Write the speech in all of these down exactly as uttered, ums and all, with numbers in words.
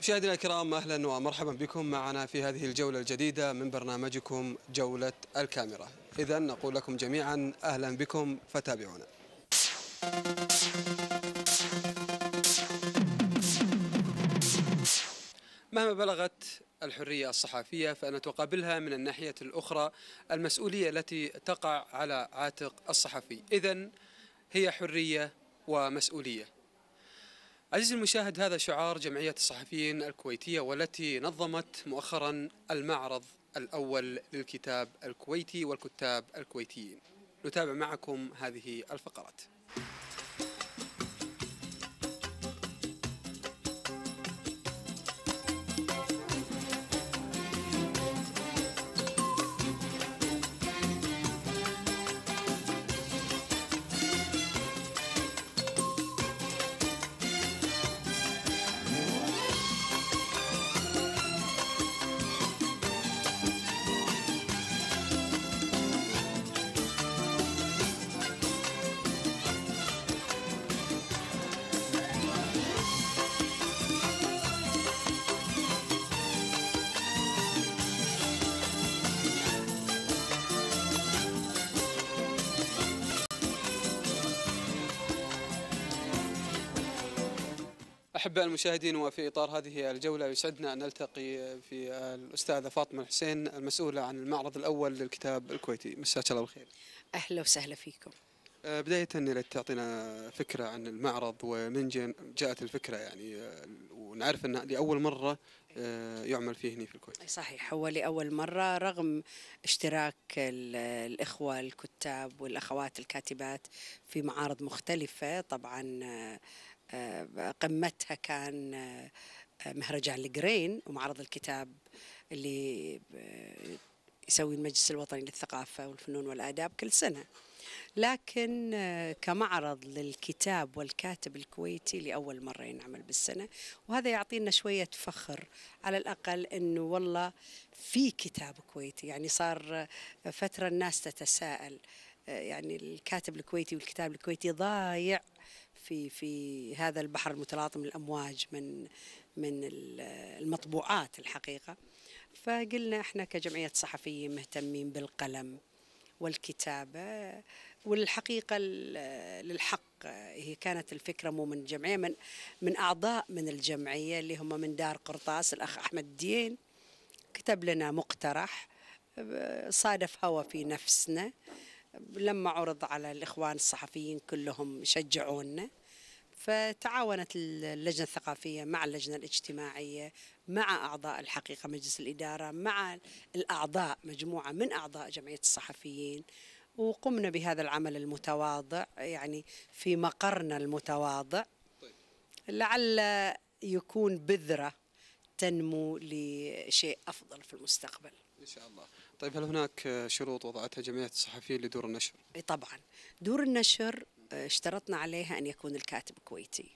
مشاهدينا الكرام، أهلا ومرحبا بكم معنا في هذه الجولة الجديدة من برنامجكم جولة الكاميرا. إذن نقول لكم جميعا أهلا بكم، فتابعونا. مهما بلغت الحرية الصحفية فإن تقابلها من الناحية الأخرى المسؤولية التي تقع على عاتق الصحفي. إذن هي حرية ومسؤولية. عزيزي المشاهد، هذا شعار جمعية الصحفيين الكويتية، والتي نظمت مؤخرا المعرض الأول للكتاب الكويتي والكتاب الكويتيين. نتابع معكم هذه الفقرات. أحباء المشاهدين، وفي إطار هذه الجولة يسعدنا أن نلتقي في الأستاذة فاطمة الحسين المسؤولة عن المعرض الأول للكتاب الكويتي. مساك الله بالخير. أهلا وسهلا فيكم. بداية إذا تعطينا فكرة عن المعرض ومن جاءت الفكرة، يعني ونعرف أن لأول مرة يعمل فيه هنا في الكويت. صحيح، هو لأول مرة رغم اشتراك الإخوة الكتاب والأخوات الكاتبات في معارض مختلفة. طبعا قمتها كان مهرجان الجرين ومعرض الكتاب اللي يسوي المجلس الوطني للثقافة والفنون والآداب كل سنة، لكن كمعرض للكتاب والكاتب الكويتي لأول مرة ينعمل بالسنة، وهذا يعطينا شوية فخر على الأقل أنه والله في كتاب كويتي. يعني صار فترة الناس تتساءل، يعني الكاتب الكويتي والكتاب الكويتي ضايع في في هذا البحر المتلاطم الأمواج من من المطبوعات الحقيقة. فقلنا احنا كجمعية صحفيين مهتمين بالقلم والكتابة، والحقيقة للحق هي كانت الفكرة مو من الجمعية، من من أعضاء من الجمعية اللي هم من دار قرطاس. الأخ أحمد دين كتب لنا مقترح صادف هوا في نفسنا، لما عرض على الإخوان الصحفيين كلهم شجعونا، فتعاونت اللجنة الثقافية مع اللجنة الاجتماعية مع أعضاء الحقيقة مجلس الإدارة مع الأعضاء، مجموعة من أعضاء جمعية الصحفيين، وقمنا بهذا العمل المتواضع يعني في مقرنا المتواضع، لعل يكون بذرة تنمو لشيء أفضل في المستقبل إن شاء الله. طيب، هل هناك شروط وضعتها جمعية الصحفيين لدور النشر؟ طبعا دور النشر اشترطنا عليها أن يكون الكاتب كويتي،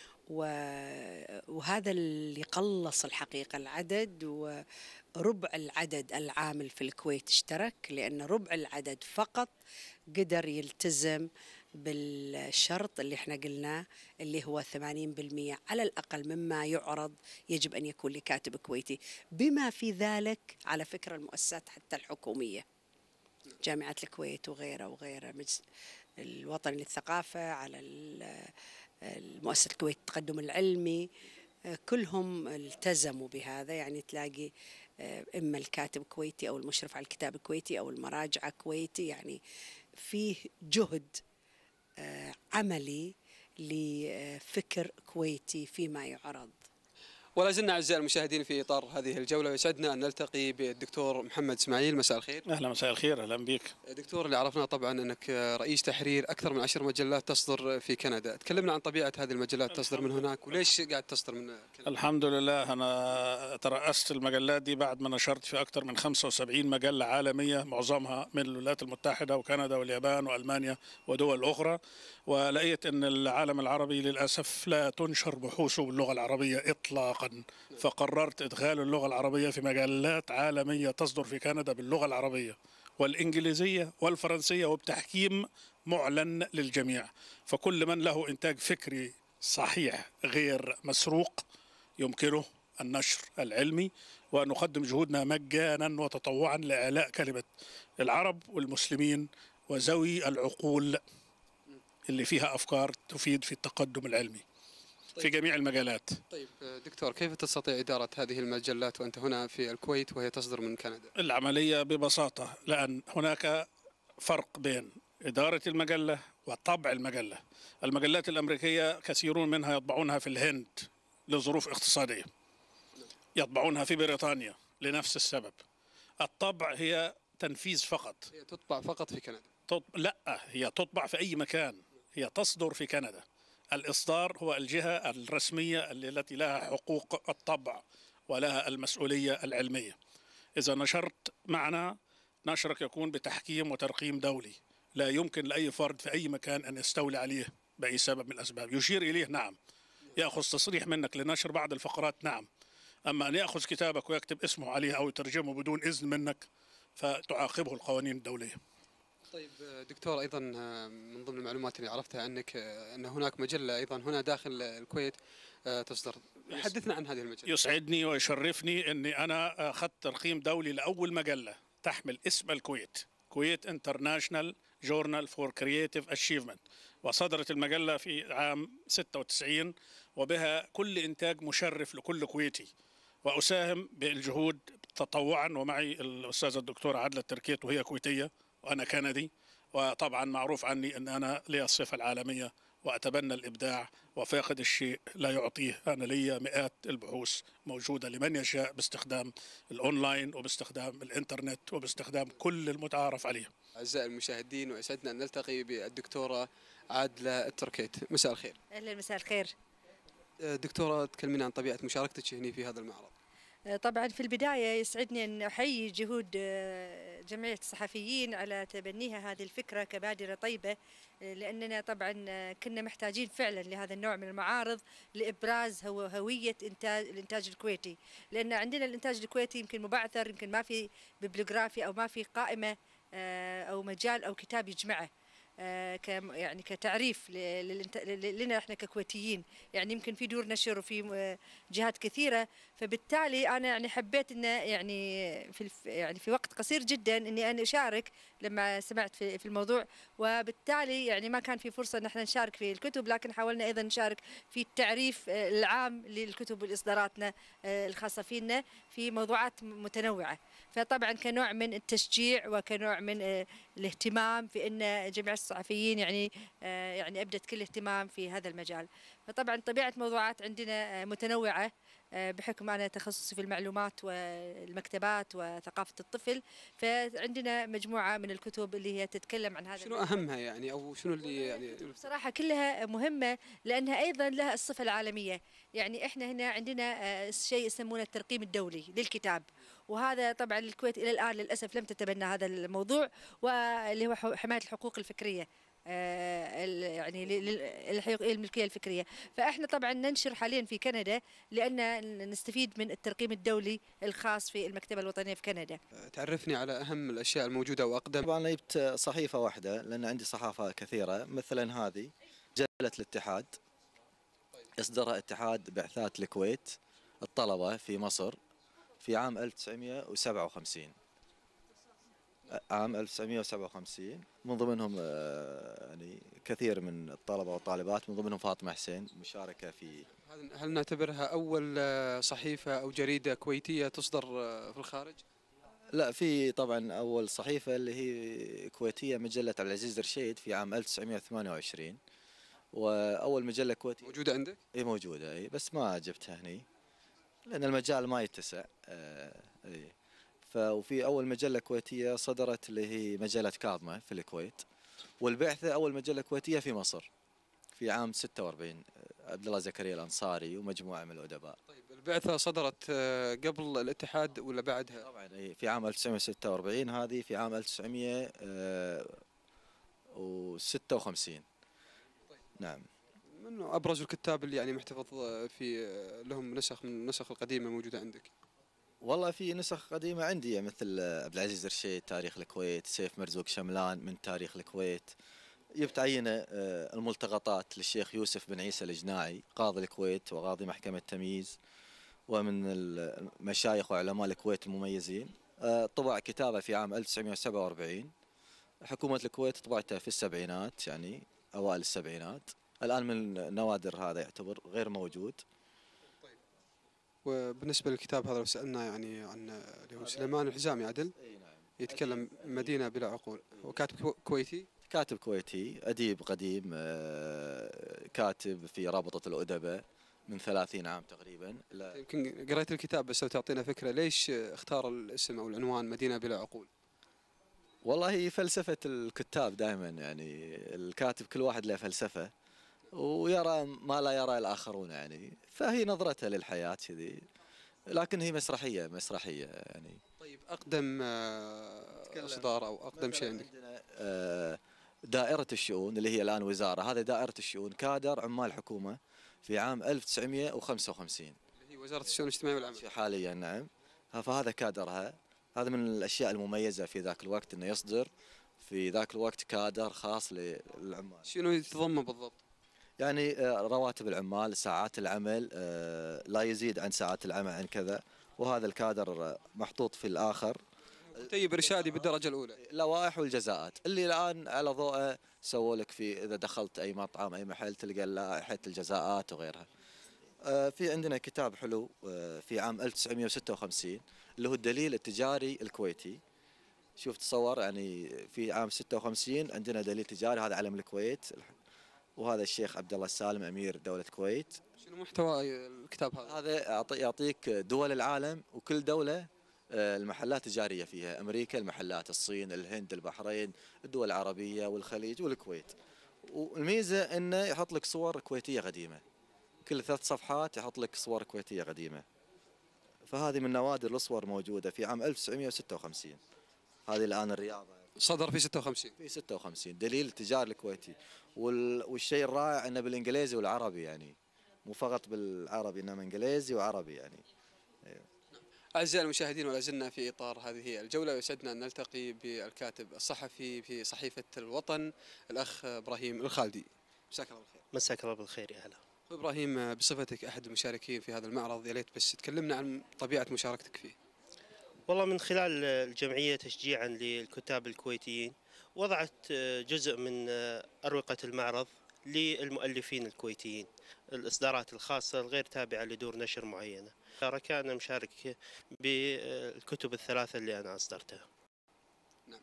وهذا اللي قلص الحقيقة العدد، وربع العدد العامل في الكويت اشترك، لأن ربع العدد فقط قدر يلتزم بالشرط اللي احنا قلناه اللي هو ثمانين بالمئة على الأقل مما يعرض يجب أن يكون لكاتب كويتي، بما في ذلك على فكرة المؤسسات حتى الحكومية، جامعة الكويت وغيرها وغيرها، مجلس الوطني للثقافة، على المؤسسة الكويت التقدم العلمي، كلهم التزموا بهذا. يعني تلاقي إما الكاتب كويتي أو المشرف على الكتاب الكويتي أو المراجعة كويتي، يعني فيه جهد عملي لفكر كويتي فيما يعرض. ولا زلنا أعزائي المشاهدين في إطار هذه الجولة، يسعدنا أن نلتقي بالدكتور محمد إسماعيل. مساء الخير. أهلا، مساء الخير، أهلا بك دكتور. اللي عرفنا طبعا أنك رئيس تحرير أكثر من عشر مجلات تصدر في كندا. تكلمنا عن طبيعة هذه المجلات تصدر من هناك، وليش قاعد تصدر من كندا؟ الحمد لله، أنا ترأست المجلات دي بعد ما نشرت في أكثر من خمسة وسبعين مجلة عالمية، معظمها من الولايات المتحدة وكندا واليابان وألمانيا ودول أخرى، ولقيت أن العالم العربي للأسف لا تنشر بحوثه باللغة العربية إطلاقا، فقررت إدخال اللغة العربية في مجلات عالمية تصدر في كندا باللغة العربية والإنجليزية والفرنسية وبتحكيم معلن للجميع. فكل من له إنتاج فكري صحيح غير مسروق يمكنه النشر العلمي، ونقدم جهودنا مجانا وتطوعا لإعلاء كلمة العرب والمسلمين وذوي العقول اللي فيها أفكار تفيد في التقدم العلمي في جميع المجالات. طيب دكتور، كيف تستطيع إدارة هذه المجلات وأنت هنا في الكويت وهي تصدر من كندا؟ العملية ببساطة، لأن هناك فرق بين إدارة المجلة وطبع المجلة. المجلات الأمريكية كثيرون منها يطبعونها في الهند لظروف اقتصادية، يطبعونها في بريطانيا لنفس السبب. الطبع هي تنفيذ فقط. هي تطبع فقط في كندا؟ تط... لا، هي تطبع في أي مكان، هي تصدر في كندا. الإصدار هو الجهة الرسمية التي لها حقوق الطبع ولها المسؤولية العلمية. إذا نشرت معنا، نشرك يكون بتحكيم وترقيم دولي، لا يمكن لأي فرد في أي مكان أن يستولي عليه بأي سبب من الأسباب. يشير إليه نعم، يأخذ تصريح منك لنشر بعض الفقرات نعم، أما أن يأخذ كتابك ويكتب اسمه عليه أو يترجمه بدون إذن منك فتعاقبه القوانين الدولية. طيب دكتور، أيضا من ضمن المعلومات اللي عرفتها أنك أن هناك مجلة أيضا هنا داخل الكويت تصدر، حدثنا عن هذه المجلة. يسعدني ويشرفني أني أنا أخذت ترقيم دولي لأول مجلة تحمل اسم الكويت، كويت انترناشنال جورنال فور كرييتيف اتشيفمنت، وصدرت المجلة في عام ستة وتسعين، وبها كل إنتاج مشرف لكل كويتي، وأساهم بالجهود تطوعا، ومعي الأستاذة الدكتورة عدلة تركيت وهي كويتية وأنا كندي، وطبعا معروف عني أن أنا لي الصفة العالمية وأتبنى الإبداع، وفاقد الشيء لا يعطيه. أنا لي مئات البحوث موجودة لمن يشاء باستخدام الأونلاين وباستخدام الإنترنت وباستخدام كل المتعارف عليه. أعزائي المشاهدين، ويسعدنا أن نلتقي بالدكتورة عادلة التركيت. مساء الخير. أهلا، مساء الخير. دكتورة، تكلمينا عن طبيعة مشاركتك هنا في هذا المعرض. طبعا في البداية يسعدني أن أحيي جهود جمعية الصحفيين على تبنيها هذه الفكرة كبادرة طيبة، لأننا طبعا كنا محتاجين فعلا لهذا النوع من المعارض لإبراز هو هوية إنتاج الإنتاج الكويتي، لأن عندنا الإنتاج الكويتي يمكن مبعثر، يمكن ما في ببليوغرافي أو ما في قائمة أو مجال أو كتاب يجمعه يعني كتعريف لنا احنا ككويتيين. يعني يمكن في دور نشر وفي جهات كثيره، فبالتالي انا يعني حبيت ان يعني في يعني في وقت قصير جدا اني انا اشارك لما سمعت في الموضوع، وبالتالي يعني ما كان في فرصه ان احنا نشارك في الكتب، لكن حاولنا ايضا نشارك في التعريف العام للكتب والاصداراتنا الخاصه فينا في موضوعات متنوعه. فطبعا كنوع من التشجيع وكنوع من الاهتمام في ان جميع الصحفيين يعني يعني ابدت كل اهتمام في هذا المجال. فطبعا طبيعه موضوعات عندنا متنوعه بحكم انا تخصصي في المعلومات والمكتبات وثقافه الطفل، فعندنا مجموعه من الكتب اللي هي تتكلم عن هذا. شنو اهمها يعني، او شنو اللي يعني؟ بصراحه كلها مهمه لانها ايضا لها الصفه العالميه. يعني احنا هنا عندنا شيء يسمونه الترقيم الدولي للكتاب، وهذا طبعا الكويت الى الان للاسف لم تتبنى هذا الموضوع، واللي هو حمايه الحقوق الفكريه يعني الملكيه الفكريه. فاحنا طبعا ننشر حاليا في كندا لان نستفيد من الترقيم الدولي الخاص في المكتبه الوطنيه في كندا. تعرفني على اهم الاشياء الموجوده واقدم. طبعا جبت صحيفه واحده لان عندي صحافه كثيره، مثلا هذه مجله الاتحاد، اصدرها اتحاد بعثات الكويت الطلبه في مصر في عام ألف وتسعمئة وسبعة وخمسين. عام ألف وتسعمئة وسبعة وخمسين، من ضمنهم يعني كثير من الطلبة والطالبات، من ضمنهم فاطمة حسين مشاركة في. هل نعتبرها أول صحيفة أو جريدة كويتية تصدر في الخارج؟ لا، في طبعا أول صحيفة اللي هي كويتية مجلة عبد العزيز رشيد في عام ألف وتسعمئة وثمانية وعشرين، وأول مجلة كويتية موجودة عندك؟ إيه موجودة، إيه بس ما جبتها هني لأن المجال ما يتسع. إيه وفي أول مجلة كويتية صدرت اللي هي مجلة كاظمة في الكويت، والبعثة أول مجلة كويتية في مصر في عام ستة وأربعين، عبد الله زكريا الأنصاري ومجموعة من الأدباء. طيب البعثة صدرت قبل الاتحاد ولا بعدها؟ طبعا في عام ألف وتسعمئة وستة وأربعين، هذه في عام ألف وتسعمئة وستة وخمسين. طيب. نعم. من أبرز الكتاب اللي يعني محتفظ في لهم نسخ من النسخ القديمة موجودة عندك؟ والله في نسخ قديمة عندي مثل عبد العزيز رشيد تاريخ الكويت، سيف مرزوق شملان من تاريخ الكويت. جبت عينة الملتقطات للشيخ يوسف بن عيسى الجناعي قاضي الكويت وقاضي محكمة تمييز، ومن المشايخ وعلماء الكويت المميزين. طبع كتابه في عام ألف وتسعمئة وسبعة وأربعين. حكومة الكويت طبعته في السبعينات، يعني أوائل السبعينات. الآن من النوادر هذا يعتبر غير موجود. وبالنسبة للكتاب هذا لو سألنا يعني عن اللي هو سليمان الحزامي عدل، يتكلم مدينة بلا عقول، هو كاتب كويتي؟ كاتب كويتي، أديب قديم، كاتب في رابطة الأدباء من ثلاثين عام تقريبا. يمكن قريت الكتاب، بس لو تعطينا فكرة ليش اختار الاسم أو العنوان مدينة بلا عقول؟ والله هي فلسفة الكتاب دائما، يعني الكاتب كل واحد له فلسفة ويرى ما لا يرى الآخرون، يعني فهي نظرته للحياة كذي، لكن هي مسرحية مسرحية يعني. طيب أقدم إصدار أو أقدم شيء عندك؟ عندنا دائرة الشؤون اللي هي الآن وزارة، هذا دائرة الشؤون كادر عمال حكومة في عام ألف وتسعمئة وخمسة وخمسين، اللي هي وزارة الشؤون الاجتماعية والعمل حاليا. نعم، فهذا كادرها. هذا من الأشياء المميزة في ذاك الوقت، أنه يصدر في ذاك الوقت كادر خاص للعمال. شنو يتضمن بالضبط؟ يعني رواتب العمال، ساعات العمل لا يزيد عن ساعات العمل عن كذا، وهذا الكادر محطوط في الآخر. كتيب إرشادي بالدرجة الأولى. لوائح والجزاءات اللي الآن على ضوءه سووا لك في إذا دخلت أي مطعم أي محل تلقى لائحة الجزاءات وغيرها. في عندنا كتاب حلو في عام ألف وتسعمئة وستة وخمسين اللي هو الدليل التجاري الكويتي. شوف تصور، يعني في عام ستة وخمسين عندنا دليل تجاري، هذا علم الكويت، وهذا الشيخ عبد الله السالم أمير دولة الكويت. شنو محتوى الكتاب هذا؟ هذا يعطيك دول العالم، وكل دولة المحلات التجارية فيها، أمريكا المحلات، الصين، الهند، البحرين، الدول العربية والخليج والكويت. والميزة أنه يحط لك صور كويتية قديمة، كل ثلاث صفحات يحط لك صور كويتية قديمة. فهذه من نوادر الصور موجودة في عام ألف وتسعمئة وستة وخمسين. هذه الآن الرياضة صدر في ستة وخمسين. في ستة وخمسين دليل التجاري الكويتي. والشيء الرائع أنه بالإنجليزي والعربي، يعني مو فقط بالعربي إنما إنجليزي وعربي يعني. أيوه. أعزائي المشاهدين، ولا زلنا في إطار هذه الجولة، ويسعدنا أن نلتقي بالكاتب الصحفي في صحيفة الوطن الأخ إبراهيم الخالدي. مساك الله بالخير. مساك الله بالخير. يا هلا. أخوي إبراهيم، بصفتك أحد المشاركين في هذا المعرض، يا ليت بس تكلمنا عن طبيعة مشاركتك فيه. والله من خلال الجمعية تشجيعا للكتاب الكويتيين وضعت جزء من أروقة المعرض للمؤلفين الكويتيين، الإصدارات الخاصة الغير تابعة لدور نشر معينة. أنا مشارك بالكتب الثلاثة اللي أنا أصدرتها. نعم.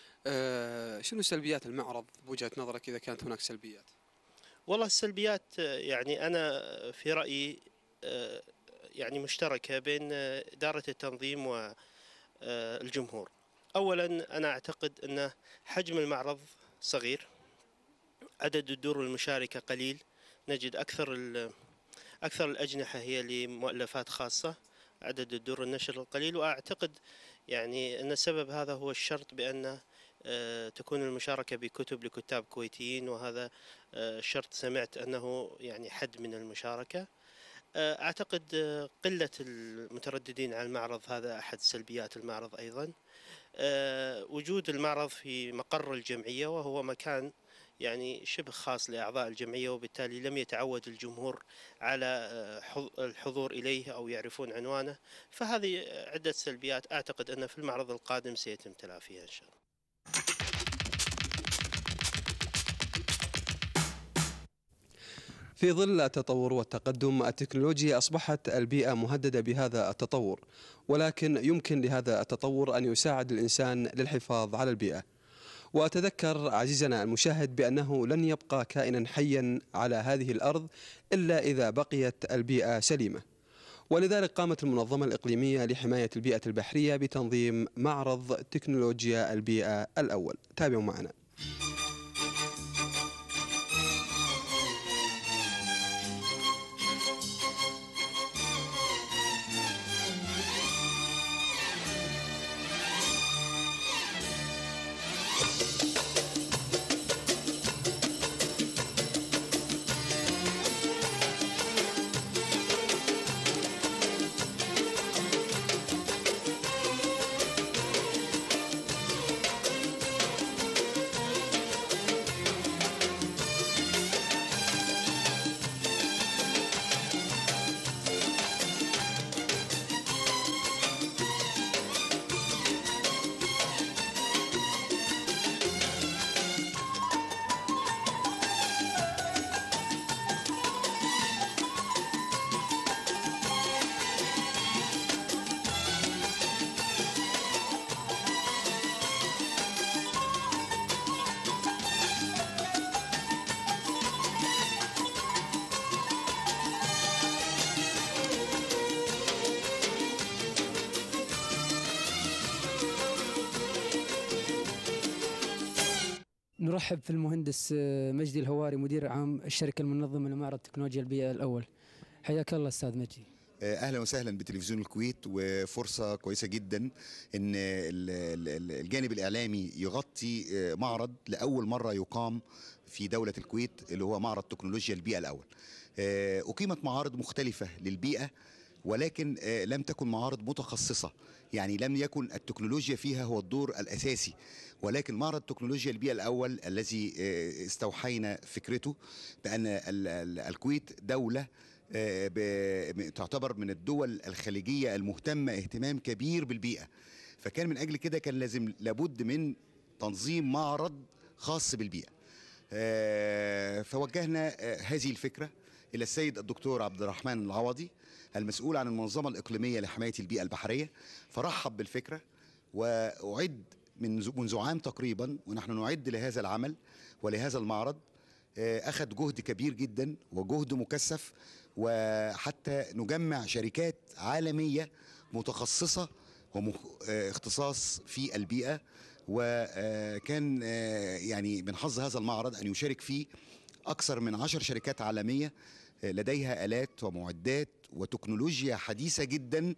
أه شنو سلبيات المعرض بوجهة نظرك إذا كانت هناك سلبيات؟ والله السلبيات يعني أنا في رأيي يعني مشتركة بين إدارة التنظيم والجمهور. أولا أنا أعتقد أن حجم المعرض صغير، عدد الدور المشاركة قليل، نجد أكثر أكثر الأجنحة هي لمؤلفات خاصة، عدد الدور النشر القليل. وأعتقد يعني أن السبب هذا هو الشرط بأن تكون المشاركة بكتب لكتاب كويتيين، وهذا الشرط سمعت أنه يعني حد من المشاركة. أعتقد قلة المترددين على المعرض هذا أحد سلبيات المعرض أيضا. وجود المعرض في مقر الجمعية وهو مكان يعني شبه خاص لأعضاء الجمعية، وبالتالي لم يتعود الجمهور على الحضور إليه أو يعرفون عنوانه، فهذه عدة سلبيات أعتقد أن في المعرض القادم سيتم تلافيها إن شاء الله. في ظل التطور والتقدم التكنولوجي أصبحت البيئة مهددة بهذا التطور، ولكن يمكن لهذا التطور أن يساعد الإنسان للحفاظ على البيئة. وتذكر عزيزنا المشاهد بأنه لن يبقى كائنا حيا على هذه الأرض إلا إذا بقيت البيئة سليمة، ولذلك قامت المنظمة الإقليمية لحماية البيئة البحرية بتنظيم معرض تكنولوجيا البيئة الأول. تابعوا معنا. نرحب في المهندس مجدي الهواري مدير عام الشركة المنظمة لمعرض تكنولوجيا البيئة الأول. حياك الله أستاذ مجدي. اهلا وسهلا بتلفزيون الكويت، وفرصه كويسه جدا ان الجانب الاعلامي يغطي معرض لاول مره يقام في دوله الكويت اللي هو معرض تكنولوجيا البيئه الاول. اقيمت معارض مختلفه للبيئه، ولكن لم تكن معارض متخصصه، يعني لم يكن التكنولوجيا فيها هو الدور الاساسي، ولكن معرض تكنولوجيا البيئه الاول الذي استوحينا فكرته بان الكويت دوله تعتبر من الدول الخليجية المهتمة اهتمام كبير بالبيئة، فكان من أجل كده كان لازم لابد من تنظيم معرض خاص بالبيئة. فوجهنا هذه الفكرة إلى السيد الدكتور عبد الرحمن العوضي المسؤول عن المنظمة الإقليمية لحماية البيئة البحرية، فرحب بالفكرة وأعد من منذ عام تقريبا ونحن نعد لهذا العمل ولهذا المعرض. أخذ جهد كبير جدا وجهد مكثف، وحتى نجمع شركات عالمية متخصصة واختصاص في البيئة، وكان يعني من حظ هذا المعرض أن يشارك فيه أكثر من عشر شركات عالمية لديها آلات ومعدات وتكنولوجيا حديثة جدا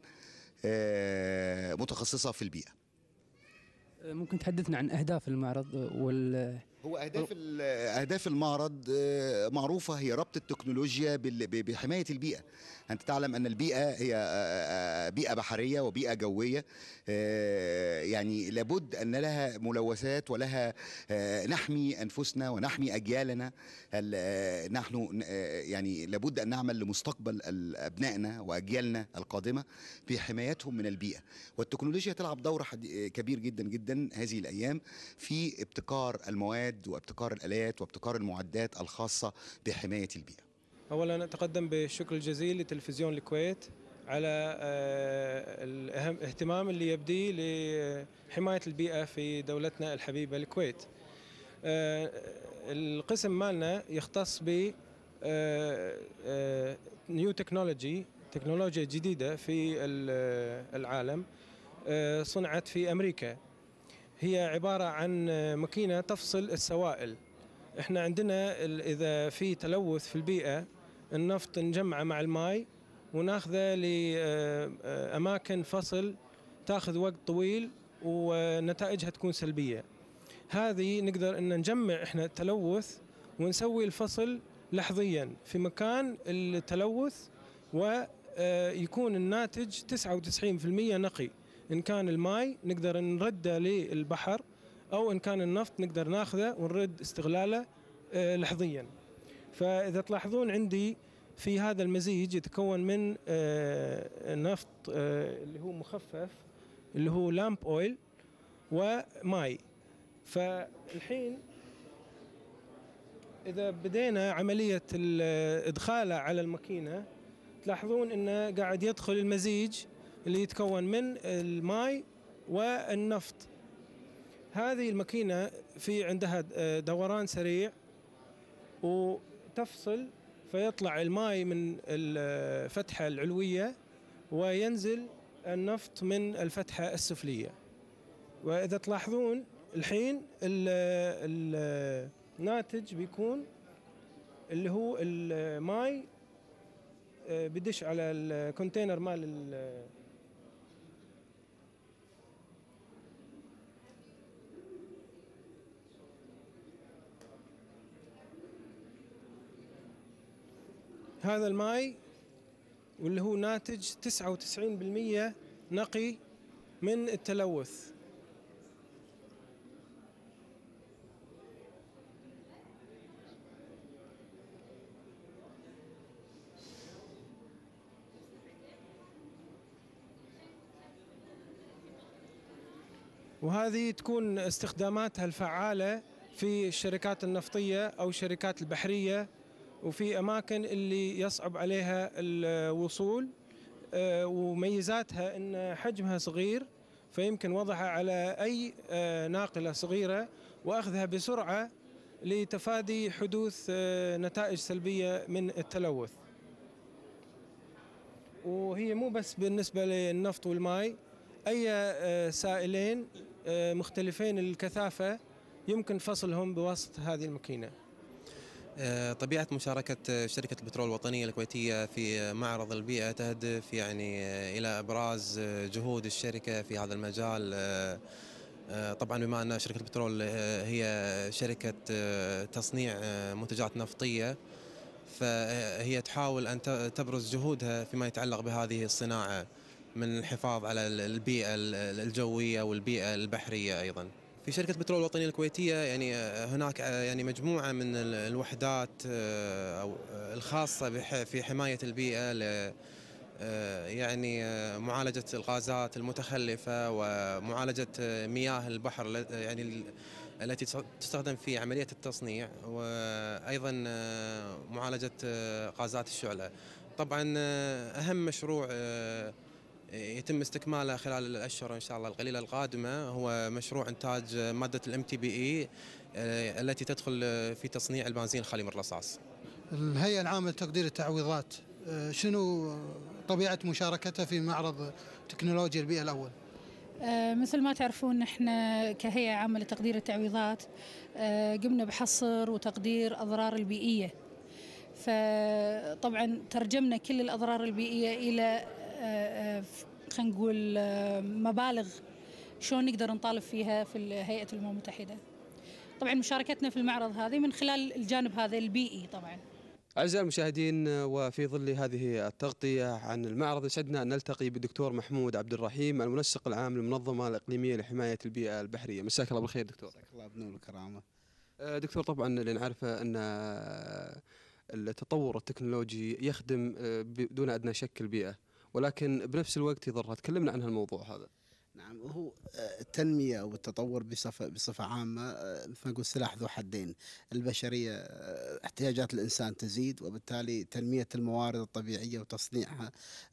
متخصصة في البيئة. ممكن تحدثنا عن أهداف المعرض وال هو أهداف أهداف المعرض معروفة، هي ربط التكنولوجيا بحماية البيئة. أنت تعلم أن البيئة هي بيئة بحرية وبيئة جوية، يعني لابد أن لها ملوثات ولها نحمي أنفسنا ونحمي أجيالنا. نحن يعني لابد أن نعمل لمستقبل أبنائنا وأجيالنا القادمة بحمايتهم من البيئة، والتكنولوجيا تلعب دور كبير جدا جدا هذه الأيام في ابتكار المواد وابتكار الآلات وابتكار المعدات الخاصة بحماية البيئة. أولا أتقدم بالشكر الجزيل لتلفزيون الكويت على الأهم اهتمام اللي يبدي لحماية البيئة في دولتنا الحبيبة الكويت. القسم مالنا يختص ب نيو تكنولوجي، تكنولوجيا جديدة في العالم صنعت في أمريكا. هي عبارة عن ماكينة تفصل السوائل. احنا عندنا إذا في تلوث في البيئة النفط نجمعه مع الماء وناخذه لأماكن فصل تاخذ وقت طويل ونتائجها تكون سلبية. هذه نقدر ان نجمع احنا التلوث ونسوي الفصل لحظيا في مكان التلوث، ويكون الناتج تسعة وتسعين بالمئة نقي. إن كان الماء نقدر نرده للبحر، أو إن كان النفط نقدر ناخذه ونرد استغلاله لحظيا. فإذا تلاحظون عندي في هذا المزيج يتكون من نفط اللي هو مخفف اللي هو لامب أويل وماء. فالحين إذا بدينا عملية إدخاله على الماكينة تلاحظون إنه قاعد يدخل المزيج اللي يتكون من الماء والنفط. هذه الماكينة في عندها دوران سريع وتفصل، فيطلع الماء من الفتحة العلوية وينزل النفط من الفتحة السفلية. وإذا تلاحظون الحين الناتج بيكون اللي هو الماء بدش على الكونتينر مال هذا الماء، واللي هو ناتج تسعة وتسعين بالمئة نقي من التلوث. وهذه تكون استخداماتها الفعالة في الشركات النفطية أو الشركات البحرية، وفي أماكن اللي يصعب عليها الوصول. وميزاتها أن حجمها صغير، فيمكن وضعها على أي ناقلة صغيرة وأخذها بسرعة لتفادي حدوث نتائج سلبية من التلوث. وهي مو بس بالنسبة للنفط والماء، أي سائلين مختلفين الكثافة يمكن فصلهم بواسطة هذه الماكينة. طبيعة مشاركة شركة البترول الوطنية الكويتية في معرض البيئة تهدف يعني إلى إبراز جهود الشركة في هذا المجال. طبعا بما أن شركة البترول هي شركة تصنيع منتجات نفطية، فهي تحاول أن تبرز جهودها فيما يتعلق بهذه الصناعة من الحفاظ على البيئة الجوية والبيئة البحرية. أيضا في شركة البترول الوطنية الكويتية يعني هناك يعني مجموعة من الوحدات أو الخاصة في حماية البيئة، يعني معالجة الغازات المتخلفة ومعالجة مياه البحر يعني التي تستخدم في عملية التصنيع، وأيضا معالجة غازات الشعلة. طبعا أهم مشروع يتم استكماله خلال الأشهر إن شاء الله القليلة القادمة هو مشروع إنتاج مادة الام تي بي اي التي تدخل في تصنيع البنزين الخالي من الرصاص. الهيئة العامة لتقدير التعويضات شنو طبيعة مشاركتها في معرض تكنولوجيا البيئة الأول؟ مثل ما تعرفون احنا كهيئة عامة لتقدير التعويضات قمنا بحصر وتقدير أضرار البيئية، فطبعا ترجمنا كل الأضرار البيئية إلى خلينا نقول مبالغ شلون نقدر نطالب فيها في هيئة الأمم المتحدة. طبعا مشاركتنا في المعرض هذه من خلال الجانب هذا البيئي. طبعا أعزائي المشاهدين، وفي ظل هذه التغطية عن المعرض يسعدنا أن نلتقي بالدكتور محمود عبد الرحيم المنسق العام للمنظمة الإقليمية لحماية البيئة البحرية. مساك الله بالخير دكتور. مساك الله بنور الكرامة. دكتور، طبعا اللي نعرفه أن التطور التكنولوجي يخدم بدون أدنى شك البيئة، ولكن بنفس الوقت يضرها. تكلمنا عن هالموضوع هذا. نعم، هو التنمية والتطور بصفة بصفة عامة مثل ما نقول سلاح ذو حدين. البشرية احتياجات الإنسان تزيد، وبالتالي تنمية الموارد الطبيعية وتصنيعها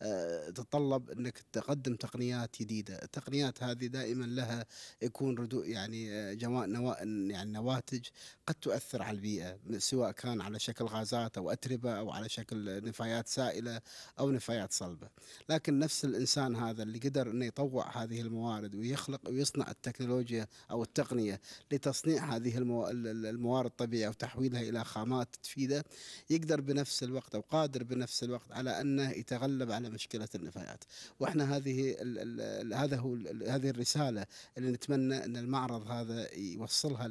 تتطلب أنك تقدم تقنيات جديدة. التقنيات هذه دائما لها يكون ردود يعني جوا يعني نواتج قد تؤثر على البيئة، سواء كان على شكل غازات أو أتربة أو على شكل نفايات سائلة أو نفايات صلبة. لكن نفس الإنسان هذا اللي قدر أنه يطوع هذه الموارد ويخلق ويصنع التكنولوجيا أو التقنية لتصنيع هذه الموارد الطبيعية وتحويلها إلى خامات تفيده، يقدر بنفس الوقت أو قادر بنفس الوقت على أنه يتغلب على مشكلة النفايات. وإحنا هذه ال ال هذا هو هذه الرسالة اللي نتمنى أن المعرض هذا يوصلها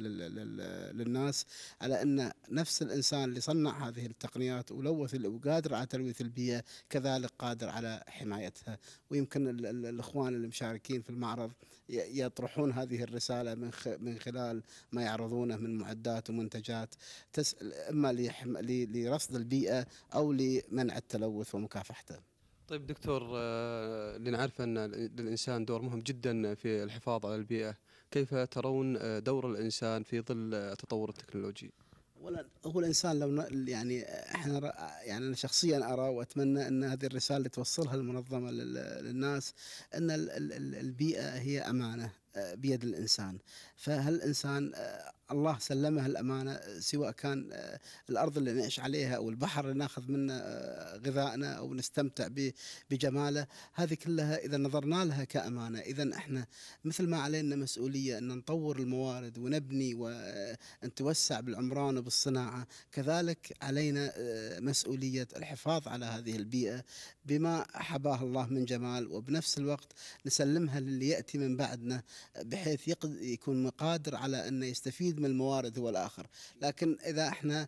للناس، على أن نفس الإنسان اللي صنع هذه التقنيات ولوث وقادر على تلويث البيئة كذلك قادر على حمايتها. ويمكن الإخوان اللي مشاركين في المعرض يطرحون هذه الرسالة من من خلال ما يعرضونه من معدات ومنتجات إما لرصد البيئة أو لمنع التلوث ومكافحته. طيب دكتور، لنعرف أن للإنسان دور مهم جدا في الحفاظ على البيئة، كيف ترون دور الإنسان في ظل التطور التكنولوجي؟ ولا هو الانسان لو يعني احنا يعني انا شخصيا ارى واتمنى ان هذه الرساله اللي توصلها المنظمه للناس ان البيئه هي امانه بيد الانسان. فهل الانسان الله سلمها الامانه، سواء كان الارض اللي نعيش عليها او البحر اللي ناخذ منه غذائنا او نستمتع بجماله، هذه كلها اذا نظرنا لها كامانه، اذا احنا مثل ما علينا مسؤوليه ان نطور الموارد ونبني ونتوسع بالعمران وبالصناعه، كذلك علينا مسؤوليه الحفاظ على هذه البيئه بما حباه الله من جمال، وبنفس الوقت نسلمها للي ياتي من بعدنا بحيث يكون قادر على أن يستفيد من الموارد هو الآخر. لكن إذا احنا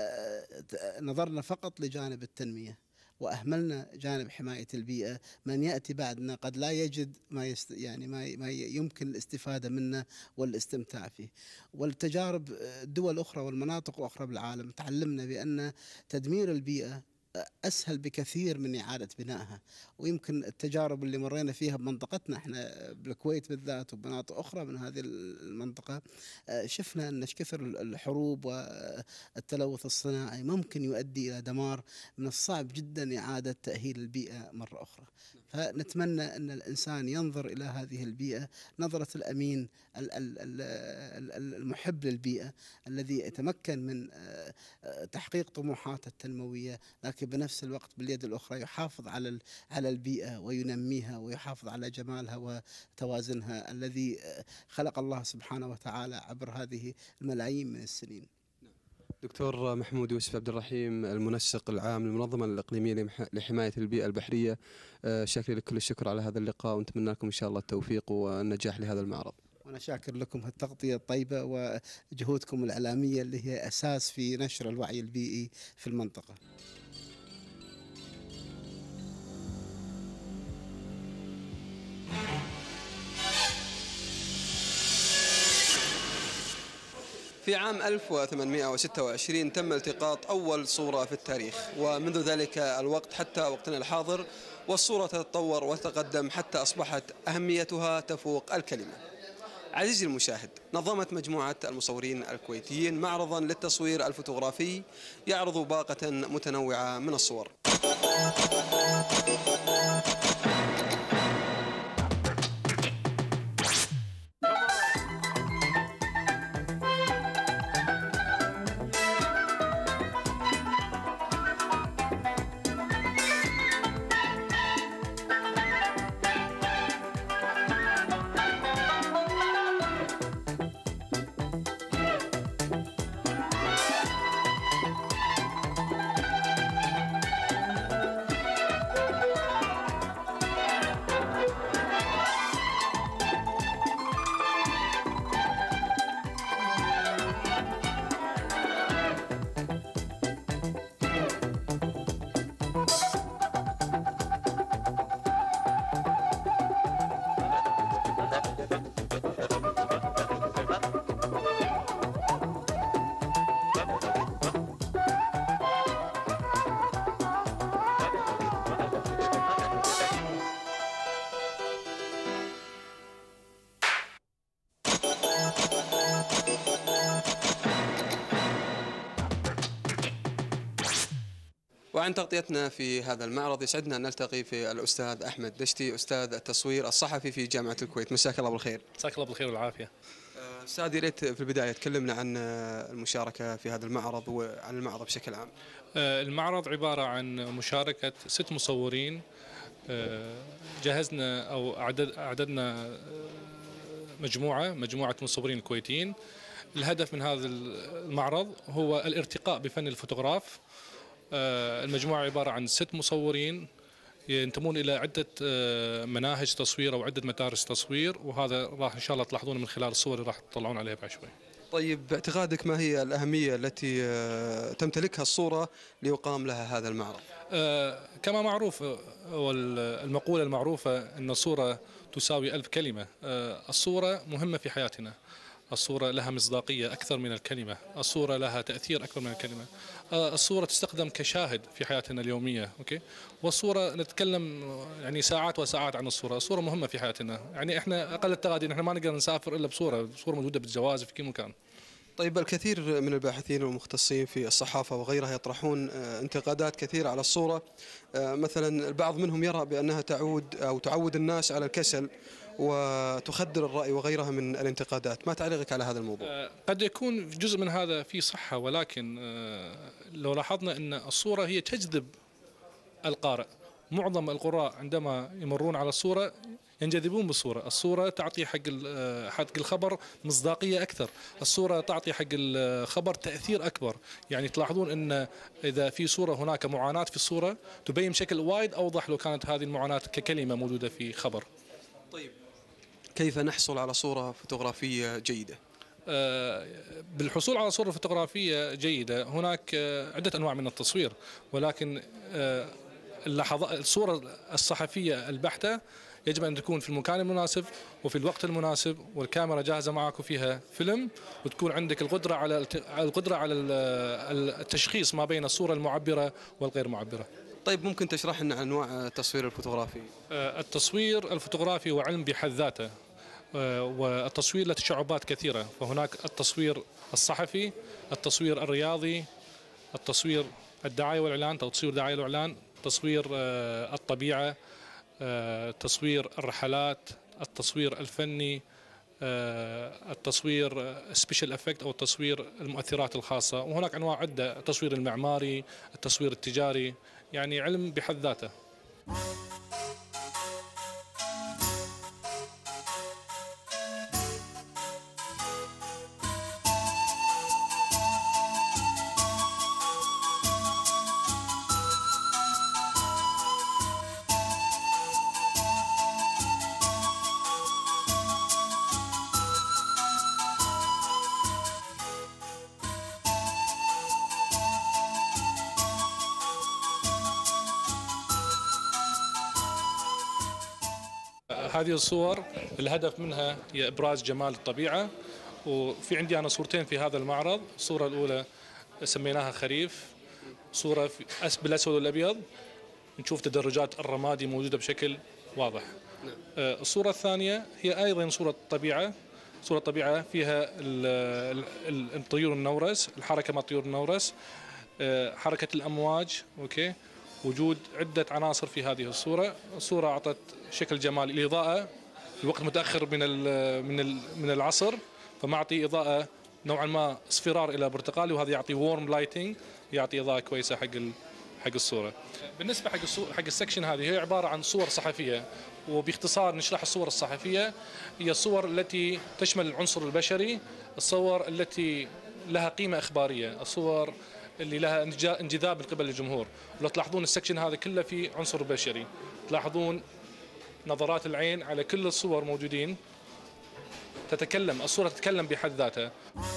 نظرنا فقط لجانب التنمية وأهملنا جانب حماية البيئة، من يأتي بعدنا قد لا يجد ما يست يعني ما ما يمكن الاستفادة منه والاستمتاع فيه. والتجارب الدول الأخرى والمناطق الأخرى بالعالم تعلمنا بأن تدمير البيئة أسهل بكثير من إعادة بنائها. ويمكن التجارب اللي مرينا فيها بمنطقتنا احنا بالكويت بالذات وبمناطق أخرى من هذه المنطقة، شفنا أن كثر الحروب والتلوث الصناعي ممكن يؤدي إلى دمار من الصعب جدا إعادة تأهيل البيئة مرة أخرى. فنتمنى أن الإنسان ينظر إلى هذه البيئة نظرة الأمين المحب للبيئة الذي يتمكن من تحقيق طموحاته التنموية، لكن بنفس الوقت باليد الأخرى يحافظ على على البيئة وينميها ويحافظ على جمالها وتوازنها الذي خلق الله سبحانه وتعالى عبر هذه الملايين من السنين. دكتور محمود يوسف عبد الرحيم، المنسق العام للمنظمة الإقليمية لحماية البيئة البحرية، شاكر لك كل الشكر على هذا اللقاء، ونتمنى لكم إن شاء الله التوفيق والنجاح لهذا المعرض. وأنا شاكر لكم التغطية الطيبة وجهودكم الإعلامية اللي هي أساس في نشر الوعي البيئي في المنطقة. في عام ألف وثمانمئة وستة وعشرين تم التقاط أول صورة في التاريخ، ومنذ ذلك الوقت حتى وقتنا الحاضر والصورة تتطور وتتقدم حتى أصبحت أهميتها تفوق الكلمة. عزيزي المشاهد، نظمت مجموعة المصورين الكويتيين معرضا للتصوير الفوتوغرافي يعرض باقة متنوعة من الصور. وعن تغطيتنا في هذا المعرض يسعدنا أن نلتقي في الأستاذ أحمد دشتي، أستاذ التصوير الصحفي في جامعة الكويت. مساك الله بالخير. مساك الله بالخير والعافية. أستاذ، يا ريت في البداية تكلمنا عن المشاركة في هذا المعرض وعن المعرض بشكل عام. المعرض عبارة عن مشاركة ست مصورين، جهزنا أو أعددنا مجموعة مجموعة مصورين الكويتيين. الهدف من هذا المعرض هو الارتقاء بفن الفوتوغراف. المجموعة عبارة عن ست مصورين ينتمون إلى عدة مناهج تصوير أو عدة مدارس تصوير، وهذا راح إن شاء الله تلاحظون من خلال الصور اللي راح تطلعون عليها بعد شوي. طيب، باعتقادك ما هي الأهمية التي تمتلكها الصورة ليقام لها هذا المعرض؟ آه كما معروف، والمقولة المعروفة أن الصورة تساوي ألف كلمة. آه الصورة مهمة في حياتنا، الصورة لها مصداقية أكثر من الكلمة، الصورة لها تأثير أكثر من الكلمة. الصورة تستخدم كشاهد في حياتنا اليومية، أوكي؟ والصورة نتكلم يعني ساعات وساعات عن الصورة، الصورة مهمة في حياتنا، يعني إحنا أقل التقادير إحنا ما نقدر نسافر إلا بصورة، الصورة موجودة بالجواز في كل مكان. طيب، الكثير من الباحثين والمختصين في الصحافة وغيرها يطرحون انتقادات كثيرة على الصورة. مثلا البعض منهم يرى بأنها تعود أو تعود الناس على الكسل وتخدر الرأي وغيرها من الانتقادات. ما تعليقك على هذا الموضوع؟ قد يكون جزء من هذا في صحة، ولكن لو لاحظنا أن الصورة هي تجذب القارئ. معظم القراء عندما يمرون على الصورة ينجذبون بالصورة. الصورة تعطي حق حق الخبر مصداقية أكثر، الصورة تعطي حق الخبر تأثير أكبر. يعني تلاحظون أن إذا في صورة هناك معاناة في الصورة تبين بشكل وايد أوضح لو كانت هذه المعاناة ككلمة موجودة في خبر. طيب، كيف نحصل على صورة فوتوغرافية جيدة؟ بالحصول على صورة فوتوغرافية جيدة هناك عدة أنواع من التصوير، ولكن اللحظات الصورة الصحفية البحتة يجب أن تكون في المكان المناسب وفي الوقت المناسب، والكاميرا جاهزة معك وفيها فيلم، وتكون عندك القدرة على القدرة على التشخيص ما بين الصورة المعبرة والغير معبرة. طيب، ممكن تشرح لنا أنواع التصوير الفوتوغرافي؟ التصوير الفوتوغرافي هو علم بحد ذاته، والتصوير له تشعبات كثيرة. فهناك التصوير الصحفي، التصوير الرياضي، التصوير الدعاية والإعلان، تصوير دعاية والإعلان، تصوير الطبيعة، تصوير الرحلات، التصوير الفني، التصوير سبيشال افكت او التصوير المؤثرات الخاصه، وهناك انواع عده، التصوير المعماري، التصوير التجاري، يعني علم بحد ذاته. هذه الصور الهدف منها هي إبراز جمال الطبيعة، وفي عندي أنا صورتين في هذا المعرض. الصورة الأولى سميناها خريف، صورة بالأسود والأبيض، نشوف تدرجات الرمادي موجودة بشكل واضح. الصورة الثانية هي أيضا صورة طبيعة، صورة طبيعة فيها الطيور النورس، الحركة مع طيور النورس، حركة الأمواج، أوكي، وجود عدة عناصر في هذه الصورة. الصورة أعطت شكل جمالي، الإضاءة في وقت متأخر من من من العصر، فمعطي إضاءة نوعا ما اصفرار إلى برتقالي، وهذا يعطي وورم لايتنج، يعطي إضاءة كويسة حق حق الصورة. بالنسبة حق حق السكشن هذه هي عبارة عن صور صحفية، وباختصار نشرح الصور الصحفية. هي الصور التي تشمل العنصر البشري، الصور التي لها قيمة إخبارية، الصور اللي لها انجذاب من قبل الجمهور. لو تلاحظون السكشن هذا كله فيه عنصر بشري، تلاحظون نظرات العين على كل الصور موجودين، تتكلم الصورة تتكلم بحد ذاتها.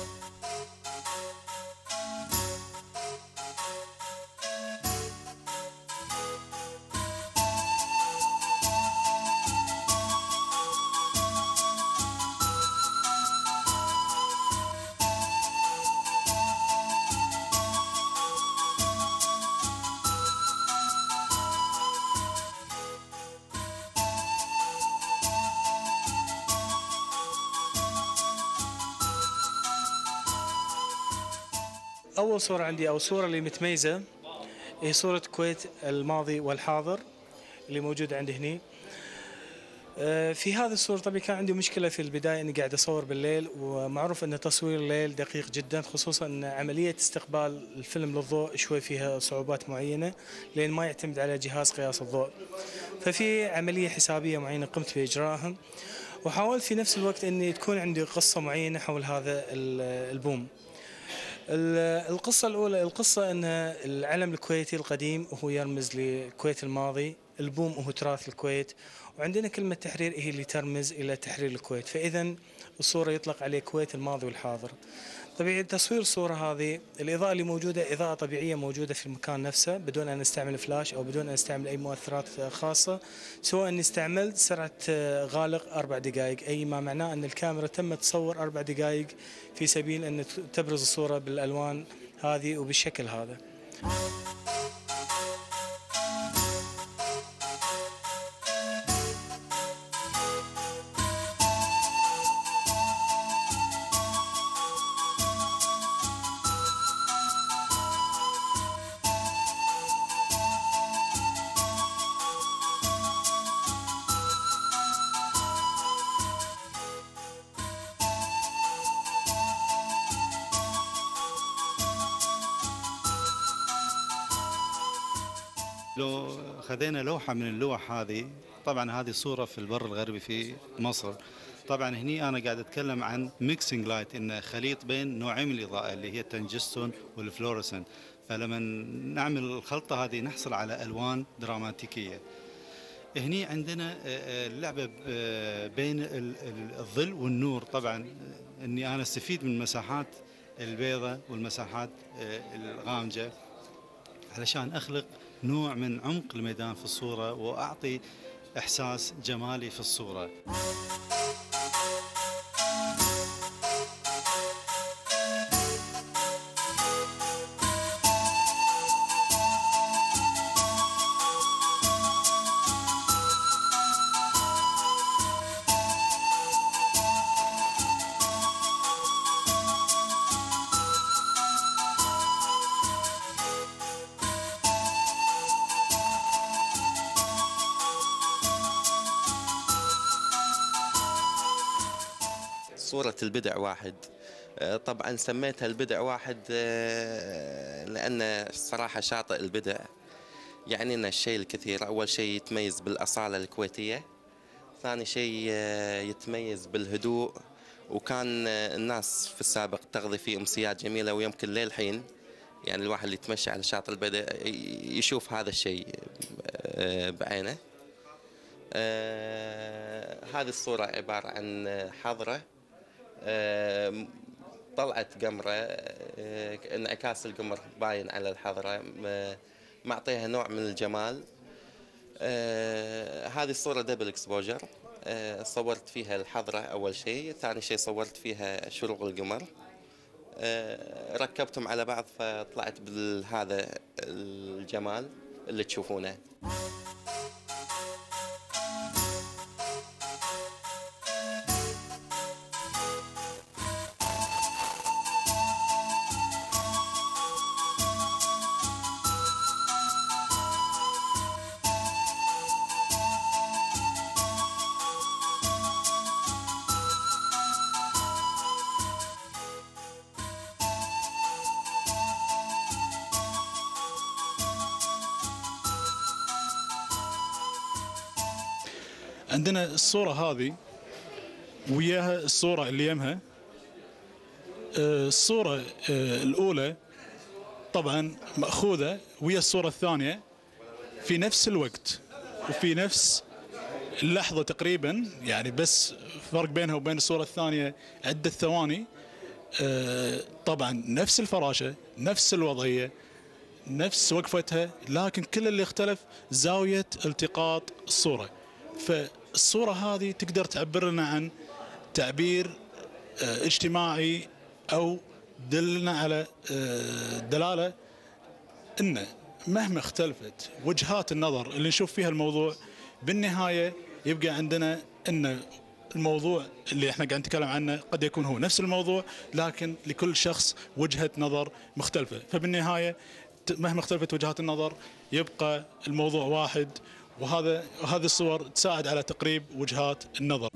أول صورة عندي أو الصورة اللي متميزة هي صورة الكويت الماضي والحاضر اللي موجودة عندي هني. في هذه الصورة طبعا كان عندي مشكلة في البداية إني قاعد أصور بالليل، ومعروف أن تصوير الليل دقيق جدا، خصوصا أن عملية استقبال الفيلم للضوء شوي فيها صعوبات معينة، لأن ما يعتمد على جهاز قياس الضوء. ففي عملية حسابية معينة قمت بإجراءها، وحاولت في نفس الوقت أني تكون عندي قصة معينة حول هذا البوم. القصة الأولى، القصة أن العلم الكويتي القديم هو يرمز للكويت الماضي، البوم هو تراث الكويت، وعندنا كلمة تحرير هي اللي ترمز إلى تحرير الكويت، فإذا الصورة يطلق عليه كويت الماضي والحاضر. طبيعي تصوير الصورة هذه، الإضاءة اللي موجودة إضاءة طبيعية موجودة في المكان نفسه، بدون أن نستعمل فلاش أو بدون أن نستعمل أي مؤثرات خاصة، سواء أن استعملت سرعة غالق أربع دقائق، أي ما معناه أن الكاميرا تم تصور أربع دقائق في سبيل أن تبرز الصورة بالألوان هذه وبالشكل هذا. لو خذينا لوحة من اللوح هذه، طبعا هذه صورة في البر الغربي في مصر. طبعا هني أنا قاعد أتكلم عن ميكسينج لايت، إنه خليط بين نوعين من الإضاءة اللي هي التنجستون والفلورسنت. فلما نعمل الخلطة هذه نحصل على ألوان دراماتيكية. هني عندنا اللعبة بين الظل والنور، طبعا إني أنا استفيد من المساحات البيضاء والمساحات الغامجة علشان أخلق نوع من عمق الميدان في الصورة وأعطي إحساس جمالي في الصورة. صورة البدع واحد. طبعا سميتها البدع واحد لأن الصراحة شاطئ البدع يعني أن الشيء الكثير. أول شيء يتميز بالأصالة الكويتية، ثاني شيء يتميز بالهدوء، وكان الناس في السابق تغذي فيه أمسيات جميلة، ويمكن للحين يعني الواحد اللي يتمشى على شاطئ البدع يشوف هذا الشيء بعينه. آه هذه الصورة عبارة عن حضرة آه طلعت قمرة، آه انعكاس القمر باين على الحضرة، آه معطيها نوع من الجمال. آه هذه الصورة دبل اكسبوجر، آه صورت فيها الحضرة أول شيء، ثاني شيء صورت فيها شروق القمر، آه ركبتهم على بعض فطلعت بهذا الجمال اللي تشوفونه. عندنا الصورة هذه وياها الصورة اللي يمها. الصورة الأولى طبعا مأخوذة ويا الصورة الثانية في نفس الوقت وفي نفس اللحظة تقريبا، يعني بس فرق بينها وبين الصورة الثانية عدة ثواني. طبعا نفس الفراشة، نفس الوضعية، نفس وقفتها، لكن كل اللي اختلف زاوية التقاط الصورة. فالصورة هذه تقدر تعبر لنا عن تعبير اجتماعي أو دلنا على دلالة أن مهما اختلفت وجهات النظر اللي نشوف فيها الموضوع، بالنهاية يبقى عندنا أن الموضوع اللي احنا قاعد نتكلم عنه قد يكون هو نفس الموضوع، لكن لكل شخص وجهة نظر مختلفة. فبالنهاية مهما اختلفت وجهات النظر يبقى الموضوع واحد، وهذا هذه الصور تساعد على تقريب وجهات النظر.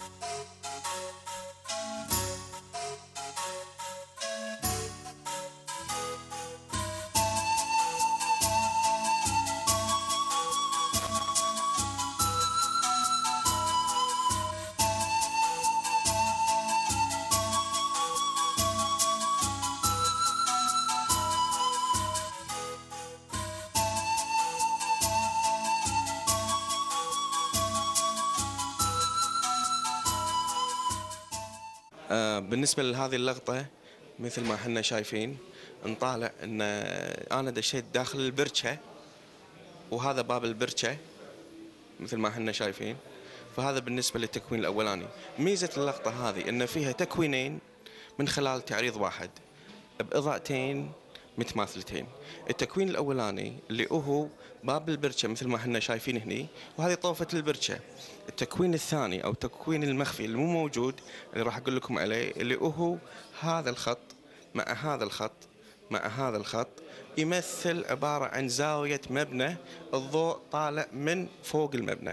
بالنسبة لهذه اللقطة مثل ما احنا شايفين نطالع ان انا دشيت داخل البركة، وهذا باب البركة مثل ما احنا شايفين. فهذا بالنسبة للتكوين الاولاني. ميزة اللقطة هذه ان فيها تكوينين من خلال تعريض واحد بإضاءتين متماثلتين. التكوين الاولاني اللي هو باب البركة مثل ما احنا شايفين هني، وهذه طوفة البركة. التكوين الثاني او التكوين المخفي اللي مو موجود اللي راح اقول لكم عليه، اللي هو هذا الخط مع هذا الخط مع هذا الخط، يمثل عبارة عن زاوية مبنى الضوء طالع من فوق المبنى.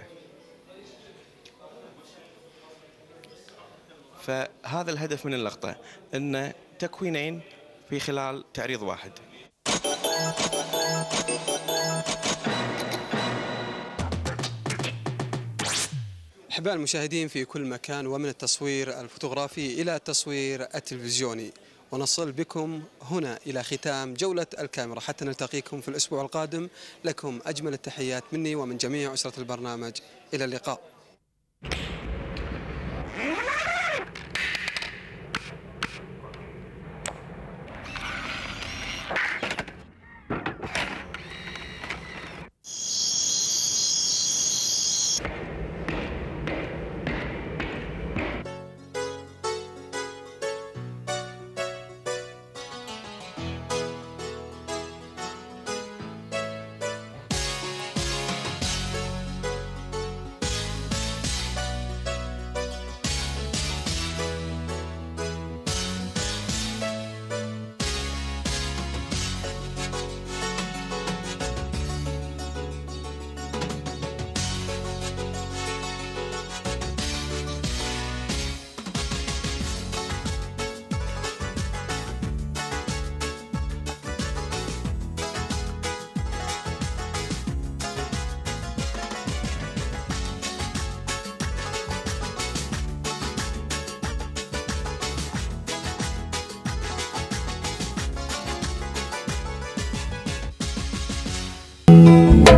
فهذا الهدف من اللقطة، ان تكوينين في خلال تعريض واحد. أحباء المشاهدين في كل مكان، ومن التصوير الفوتوغرافي إلى التصوير التلفزيوني، ونصل بكم هنا إلى ختام جولة الكاميرا حتى نلتقيكم في الأسبوع القادم. لكم أجمل التحيات مني ومن جميع أسرة البرنامج، إلى اللقاء. العالمين.